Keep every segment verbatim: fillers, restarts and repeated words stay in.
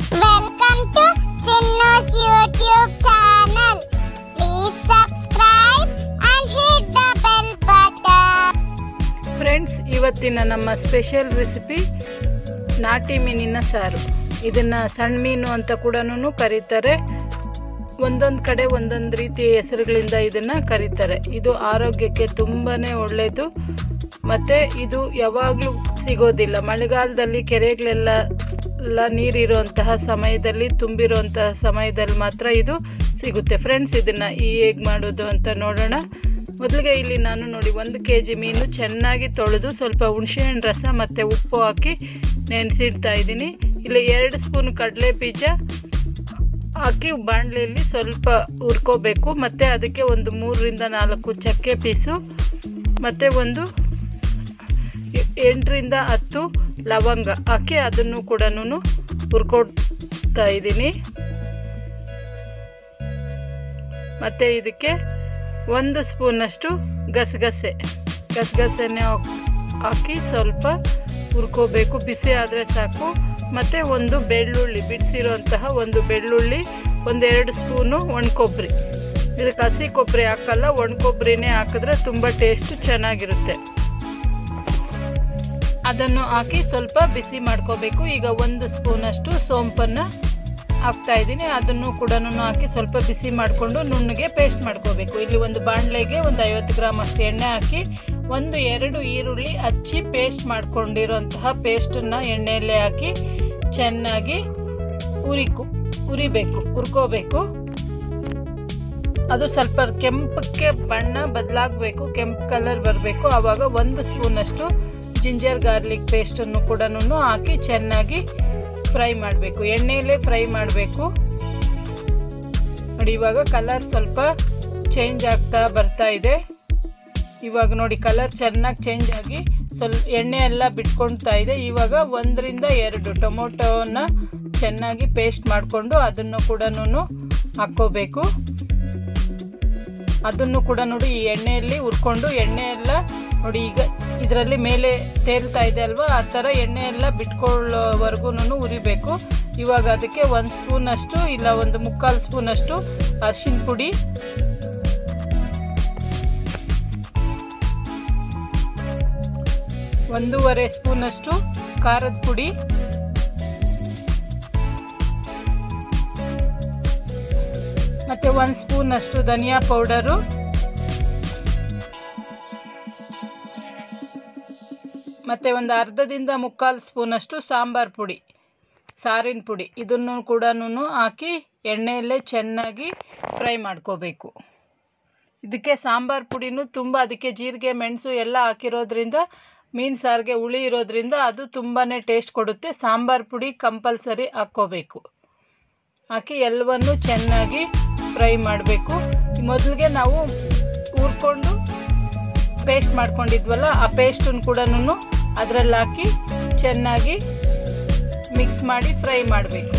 Welcome to Chinnu's YouTube channel. Please subscribe and hit the bell button. Friends, ಇವತ್ತಿನ ನಮ್ಮ special recipe ನಾಟಿ ಮೀನಿನ ಸಾರು. ಇದನ್ನ ಸಣ್ಣ ಮೀನು ಅಂತ ಕೂಡನು ಕರೀತಾರೆ. ಒಂದೊಂದು ಕಡೆ ಒಂದೊಂದು ರೀತಿಯ ಹೆಸರುಗಳಿಂದ ಇದನ್ನ ಕರೀತಾರೆ. ಇದು ಆರೋಗ್ಯಕ್ಕೆ ತುಂಬಾನೇ ಒಳ್ಳೆಯದು. ಮತ್ತೆ ಇದು ಯಾವಾಗಲೂ ಸಿಗೋದಿಲ್ಲ. ಮಳೆಗಾಲದಲ್ಲಿ ಕೆರೆಗಳೆಲ್ಲ ಎಲ್ಲ ನೀರಿರುವಂತಹ ಸಮಯದಲ್ಲಿ ತುಂಬಿರುವಂತಹ ಸಮಯದಲ್ಲಿ ಮಾತ್ರ ಇದು ಸಿಗುತ್ತೆ. ಫ್ರೆಂಡ್ಸ್, ಇದನ್ನ ಈ ಹೇಗೆ ಮಾಡೋದು ಅಂತ ನೋಡೋಣ. ಮೊದಲಿಗೆ ಇಲ್ಲಿ ನಾನು ನೋಡಿ ಒಂದು ಕೆ ಜಿ ಮೀನು ಚೆನ್ನಾಗಿ ತೊಳೆದು ಸ್ವಲ್ಪ ಹುಣಸೆಹಣ್ಣು ರಸ ಮತ್ತು ಉಪ್ಪು ಹಾಕಿ ನೆನೆಸಿಡ್ತಾ ಇದ್ದೀನಿ. ಇಲ್ಲಿ ಎರಡು ಸ್ಪೂನ್ ಕಡಲೆ ಬೀಜ ಹಾಕಿ ಬಾಣಲೆಯಲ್ಲಿ ಸ್ವಲ್ಪ ಹುರ್ಕೋಬೇಕು. ಮತ್ತು ಅದಕ್ಕೆ ಒಂದು ಮೂರರಿಂದ ನಾಲ್ಕು ಚಕ್ಕೆ ಪೀಸು ಮತ್ತು ಒಂದು ಎಂಟರಿಂದ ಹತ್ತು ಲವಂಗ ಹಾಕಿ ಅದನ್ನು ಕೂಡ ಹುರ್ಕೊಡ್ತಾ ಇದ್ದೀನಿ. ಮತ್ತು ಇದಕ್ಕೆ ಒಂದು ಸ್ಪೂನಷ್ಟು ಗಸಗಸೆ ಗಸಗಸೆನೆ ಹಾಕಿ ಸ್ವಲ್ಪ ಹುರ್ಕೋಬೇಕು. ಬಿಸಿ ಆದರೆ ಸಾಕು. ಮತ್ತು ಒಂದು ಬೆಳ್ಳುಳ್ಳಿ, ಬಿಡಿಸಿರೋಂತಹ ಒಂದು ಬೆಳ್ಳುಳ್ಳಿ, ಒಂದೆರಡು ಸ್ಪೂನು ಒಣ ಕೊಬ್ಬರಿ. ಇದಕ್ಕೆ ಹಸಿ ಕೊಬ್ಬರಿ ಹಾಕಲ್ಲ, ಒಣ ಕೊಬ್ಬರಿನೇ ಹಾಕಿದ್ರೆ ತುಂಬ ಟೇಸ್ಟ್ ಚೆನ್ನಾಗಿರುತ್ತೆ. ಅದನ್ನು ಹಾಕಿ ಸ್ವಲ್ಪ ಬಿಸಿ ಮಾಡ್ಕೋಬೇಕು. ಈಗ ಒಂದು ಸ್ಪೂನಷ್ಟು ಸೋಂಪನ್ನು ಹಾಕ್ತಾ ಇದ್ದೀನಿ. ಅದನ್ನು ಕೂಡ ಹಾಕಿ ಸ್ವಲ್ಪ ಬಿಸಿ ಮಾಡಿಕೊಂಡು ನುಣ್ಣಗೆ ಪೇಸ್ಟ್ ಮಾಡ್ಕೋಬೇಕು. ಇಲ್ಲಿ ಒಂದು ಬಾಣಲೆಗೆ ಒಂದು ಐವತ್ತು ಗ್ರಾಮ್ ಅಷ್ಟು ಎಣ್ಣೆ ಹಾಕಿ ಒಂದು ಎರಡು ಈರುಳ್ಳಿ ಹಚ್ಚಿ ಪೇಸ್ಟ್ ಮಾಡ್ಕೊಂಡಿರೋಂತಹ ಪೇಸ್ಟನ್ನು ಎಣ್ಣೆಯಲ್ಲೇ ಹಾಕಿ ಚೆನ್ನಾಗಿ ಉರಿಕು ಉರಿಬೇಕು ಹುರ್ಕೋಬೇಕು. ಅದು ಸ್ವಲ್ಪ ಕೆಂಪಕ್ಕೆ ಬಣ್ಣ ಬದಲಾಗಬೇಕು, ಕೆಂಪು ಕಲರ್ ಬರಬೇಕು. ಆವಾಗ ಒಂದು ಸ್ಪೂನಷ್ಟು ಜಿಂಜರ್ ಗಾರ್ಲಿಕ್ ಪೇಸ್ಟನ್ನು ಕೂಡ ಹಾಕಿ ಚೆನ್ನಾಗಿ ಫ್ರೈ ಮಾಡಬೇಕು. ಎಣ್ಣೆಯಲ್ಲೇ ಫ್ರೈ ಮಾಡಬೇಕು. ನೋಡಿ, ಇವಾಗ ಕಲರ್ ಸ್ವಲ್ಪ ಚೇಂಜ್ ಆಗ್ತಾ ಬರ್ತಾ ಇದೆ. ಇವಾಗ ನೋಡಿ ಕಲರ್ ಚೆನ್ನಾಗಿ ಚೇಂಜ್ ಆಗಿ ಸ್ವಲ್ಪ ಎಣ್ಣೆ ಎಲ್ಲ ಬಿಟ್ಕೊಳ್ತಾ ಇದೆ. ಇವಾಗ ಒಂದರಿಂದ ಎರಡು ಟೊಮೊಟೊನ ಚೆನ್ನಾಗಿ ಪೇಸ್ಟ್ ಮಾಡಿಕೊಂಡು ಅದನ್ನು ಕೂಡ ಹಾಕ್ಕೋಬೇಕು. ಅದನ್ನು ಕೂಡ ನೋಡಿ ಈ ಎಣ್ಣೆಯಲ್ಲಿ ಹುರ್ಕೊಂಡು ಎಣ್ಣೆ ಎಲ್ಲ ನೋಡಿ ಈಗ ಇದರಲ್ಲಿ ಮೇಲೆ ತೇಲ್ತಾ ಇದೆ ಅಲ್ವಾ, ಆ ಥರ ಎಣ್ಣೆ ಎಲ್ಲ ಬಿಟ್ಕೊಳ್ಳೋವರೆಗೂ ಉರಿಬೇಕು. ಇವಾಗ ಅದಕ್ಕೆ ಒಂದು ಸ್ಪೂನ್ ಅಷ್ಟು ಇಲ್ಲ ಒಂದು ಮುಕ್ಕಾಲು ಸ್ಪೂನ್ ಅಷ್ಟು ಅರಿಶಿನ ಪುಡಿ, ಒಂದೂವರೆ ಸ್ಪೂನ್ ಅಷ್ಟು ಖಾರದ ಪುಡಿ, ಮತ್ತೆ ಒಂದು ಸ್ಪೂನ್ ಅಷ್ಟು ಧನಿಯಾ ಪೌಡರು, ಮತ್ತು ಒಂದು ಅರ್ಧದಿಂದ ಮುಕ್ಕಾಲು ಸ್ಪೂನಷ್ಟು ಸಾಂಬಾರು ಪುಡಿ, ಸಾರಿನ ಪುಡಿ, ಇದನ್ನು ಕೂಡ ಹಾಕಿ ಎಣ್ಣೆಯಲ್ಲೇ ಚೆನ್ನಾಗಿ ಫ್ರೈ ಮಾಡ್ಕೋಬೇಕು. ಇದಕ್ಕೆ ಸಾಂಬಾರು ಪುಡಿನೂ ತುಂಬ, ಅದಕ್ಕೆ ಜೀರಿಗೆ ಮೆಣಸು ಎಲ್ಲ ಹಾಕಿರೋದ್ರಿಂದ ಮೀನು ಸಾರಿಗೆ ಹುಳಿ ಇರೋದ್ರಿಂದ ಅದು ತುಂಬಾ ಟೇಸ್ಟ್ ಕೊಡುತ್ತೆ. ಸಾಂಬಾರು ಪುಡಿ ಕಂಪಲ್ಸರಿ ಹಾಕ್ಕೋಬೇಕು. ಹಾಕಿ ಎಲ್ಲವನ್ನು ಚೆನ್ನಾಗಿ ಫ್ರೈ ಮಾಡಬೇಕು. ಮೊದಲಿಗೆ ನಾವು ಹುರ್ಕೊಂಡು ಪೇಸ್ಟ್ ಮಾಡ್ಕೊಂಡಿದ್ವಲ್ಲ, ಆ ಪೇಸ್ಟನ್ನು ಕೂಡ ಅದರಲ್ಲಿ ಹಾಕಿ ಚೆನ್ನಾಗಿ ಮಿಕ್ಸ್ ಮಾಡಿ ಫ್ರೈ ಮಾಡಬೇಕು.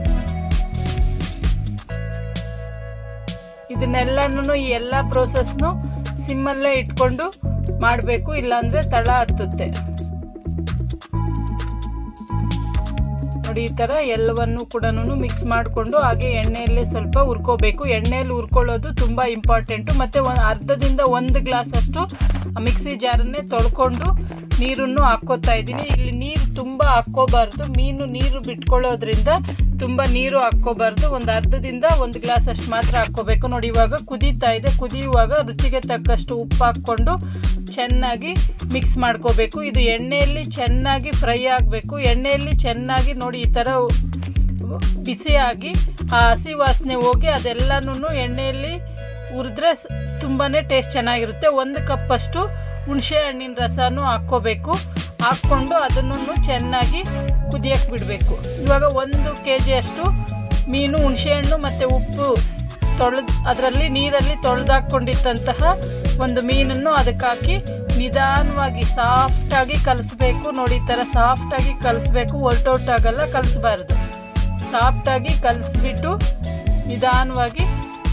ಇದನ್ನೆಲ್ಲನೂ ಈ ಎಲ್ಲ ಪ್ರೋಸೆಸ್ನು ಸಿಮ್ಮಲ್ಲೇ ಇಟ್ಕೊಂಡು ಮಾಡಬೇಕು, ಇಲ್ಲಾಂದರೆ ತಳ ಹತ್ತುತ್ತೆ. ನೋಡಿ ಈ ಥರ ಎಲ್ಲವನ್ನು ಕೂಡ ಮಿಕ್ಸ್ ಮಾಡಿಕೊಂಡು ಹಾಗೆ ಎಣ್ಣೆಯಲ್ಲೇ ಸ್ವಲ್ಪ ಹುರ್ಕೋಬೇಕು. ಎಣ್ಣೆಯಲ್ಲಿ ಹುರ್ಕೊಳ್ಳೋದು ತುಂಬ ಇಂಪಾರ್ಟೆಂಟು. ಮತ್ತು ಒಂದು ಅರ್ಧದಿಂದ ಒಂದು ಗ್ಲಾಸ್ ಅಷ್ಟು ಮಿಕ್ಸಿ ಜಾರನ್ನೇ ತೊಳ್ಕೊಂಡು ನೀರನ್ನು ಹಾಕ್ಕೋತಾ ಇದ್ದೀನಿ. ಇಲ್ಲಿ ನೀರು ತುಂಬ ಹಾಕ್ಕೋಬಾರ್ದು, ಮೀನು ನೀರು ಬಿಟ್ಕೊಳ್ಳೋದ್ರಿಂದ ತುಂಬ ನೀರು ಹಾಕ್ಕೋಬಾರ್ದು. ಒಂದು ಅರ್ಧದಿಂದ ಒಂದು ಗ್ಲಾಸ್ ಅಷ್ಟು ಮಾತ್ರ ಹಾಕ್ಕೋಬೇಕು. ನೋಡಿ ಇವಾಗ ಕುದೀತಾ ಇದೆ. ಕುದಿಯುವಾಗ ರುಚಿಗೆ ತಕ್ಕಷ್ಟು ಉಪ್ಪು ಹಾಕ್ಕೊಂಡು ಚೆನ್ನಾಗಿ ಮಿಕ್ಸ್ ಮಾಡ್ಕೋಬೇಕು. ಇದು ಎಣ್ಣೆಯಲ್ಲಿ ಚೆನ್ನಾಗಿ ಫ್ರೈ ಆಗಬೇಕು. ಎಣ್ಣೆಯಲ್ಲಿ ಚೆನ್ನಾಗಿ ನೋಡಿ ಈ ಥರ ಬಿಸಿಯಾಗಿ ಆ ಹಸಿ ವಾಸನೆ ಹೋಗಿ ಅದೆಲ್ಲನೂ ಎಣ್ಣೆಯಲ್ಲಿ ಹುರಿದ್ರೆ ತುಂಬಾ ಟೇಸ್ಟ್ ಚೆನ್ನಾಗಿರುತ್ತೆ. ಒಂದು ಕಪ್ಪಷ್ಟು ಹುಣಸೆ ಹಣ್ಣಿನ ರಸನೂ ಹಾಕ್ಕೋಬೇಕು. ಹಾಕ್ಕೊಂಡು ಅದನ್ನು ಚೆನ್ನಾಗಿ ಕುದಿಯಕ್ಕೆ ಬಿಡಬೇಕು. ಇವಾಗ ಒಂದು ಕೆ ಜಿ ಅಷ್ಟು ಮೀನು ಹುಣಸೆಹಣ್ಣು ಮತ್ತು ಉಪ್ಪು ತೊಳೆದು ಅದರಲ್ಲಿ ನೀರಲ್ಲಿ ತೊಳೆದಾಕೊಂಡಿದ್ದಂತಹ ಒಂದು ಮೀನನ್ನು ಅದಕ್ಕೆ ಹಾಕಿ ನಿಧಾನವಾಗಿ ಸಾಫ್ಟಾಗಿ ಕಲಿಸ್ಬೇಕು. ನೋಡಿ ಈ ಥರ ಸಾಫ್ಟಾಗಿ ಕಲಿಸ್ಬೇಕು, ಒಲ್ಟೊಟ್ಟಾಗಲ್ಲ, ಕಲಿಸ್ಬಾರ್ದು. ಸಾಫ್ಟಾಗಿ ಕಲಿಸ್ಬಿಟ್ಟು ನಿಧಾನವಾಗಿ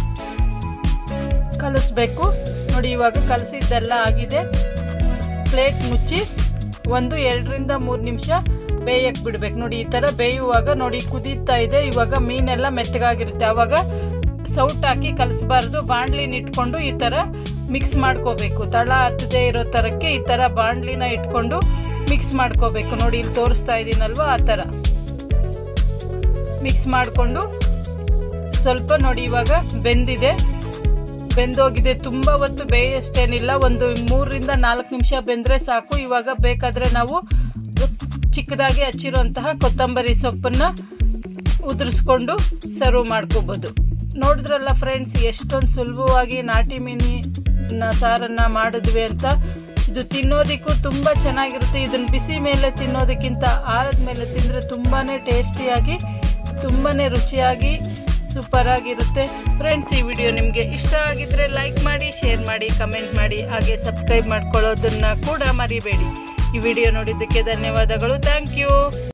ಕಲಿಸ್ಬೇಕು. ನೋಡಿ ಇವಾಗ ಕಲಸಿದ್ದೆಲ್ಲ ಆಗಿದೆ. ಪ್ಲೇಟ್ ಮುಚ್ಚಿ ಒಂದು ಎರಡರಿಂದ ಮೂರು ನಿಮಿಷ ಬೇಯಕ್ಕೆ ಬಿಡ್ಬೇಕು. ನೋಡಿ ಈ ತರ ಬೇಯುವಾಗ ನೋಡಿ ಕುದೀತಾ ಇದೆ. ಇವಾಗ ಮೀನೆಲ್ಲ ಮೆತ್ತಗಾಗಿರುತ್ತೆ. ಆವಾಗ ಸೌಟ್ ಹಾಕಿ ಕಲಸಬಾರ್ದು. ಬಾಣ್ಲಿನ ಇಟ್ಕೊಂಡು ಈ ತರ ಮಿಕ್ಸ್ ಮಾಡ್ಕೋಬೇಕು. ತಳ ಹತ್ತದೇ ಇರೋ ತರಕ್ಕೆ ಈ ತರ ಬಾಣ್ಲಿನ ಇಟ್ಕೊಂಡು ಮಿಕ್ಸ್ ಮಾಡ್ಕೋಬೇಕು. ನೋಡಿ ಇಲ್ಲಿ ತೋರಿಸ್ತಾ ಇದೀನಲ್ವಾ, ಆ ತರ ಮಿಕ್ಸ್ ಮಾಡ್ಕೊಂಡು ಸ್ವಲ್ಪ ನೋಡಿ ಇವಾಗ ಬೆಂದಿದೆ, ಬೆಂದೋಗಿದೆ. ತುಂಬಾ ಹೊತ್ತು ಬೇಯಷ್ಟೇನಿಲ್ಲ, ಒಂದು ಮೂರರಿಂದ ನಾಲ್ಕು ನಿಮಿಷ ಬೆಂದ್ರೆ ಸಾಕು. ಇವಾಗ ಬೇಕಾದ್ರೆ ನಾವು ಚಿಕ್ಕದಾಗಿ ಹಚ್ಚಿರುವಂತಹ ಕೊತ್ತಂಬರಿ ಸೊಪ್ಪನ್ನ ಉದುರಿಸ್ಕೊಂಡು ಸರ್ವ್ ಮಾಡ್ಕೋಬಹುದು. ನೋಡಿದ್ರಲ್ಲ ಫ್ರೆಂಡ್ಸ್, ಎಷ್ಟೊಂದು ಸುಲಭವಾಗಿ ನಾಟಿ ಮೀನಿನ ಸಾರನ್ನ ಮಾಡಿದ್ವಿ ಅಂತ. ಇದು ತಿನ್ನೋದಕ್ಕೂ ತುಂಬಾ ಚೆನ್ನಾಗಿರುತ್ತೆ. ಇದನ್ನ ಬಿಸಿ ಮೇಲೆ ತಿನ್ನೋದಕ್ಕಿಂತ ಆದ್ಮೇಲೆ ತಿಂದ್ರೆ ತುಂಬಾನೇ ಟೇಸ್ಟಿಯಾಗಿ, ತುಂಬಾನೇ ರುಚಿಯಾಗಿ, ಸೂಪರ್ ಆಗಿರುತ್ತೆ. ಫ್ರೆಂಡ್ಸ್, ಈ ವಿಡಿಯೋ ನಿಮಗೆ ಇಷ್ಟ ಆಗಿದ್ರೆ ಲೈಕ್ ಮಾಡಿ, ಶೇರ್ ಮಾಡಿ, ಕಮೆಂಟ್ ಮಾಡಿ, ಹಾಗೆ ಸಬ್ಸ್ಕ್ರೈಬ್ ಮಾಡ್ಕೊಳ್ಳೋದನ್ನ ಕೂಡ ಮರಿಬೇಡಿ. ಈ ವಿಡಿಯೋ ನೋಡಿದ್ದಕ್ಕೆ ಧನ್ಯವಾದಗಳು. Thank you.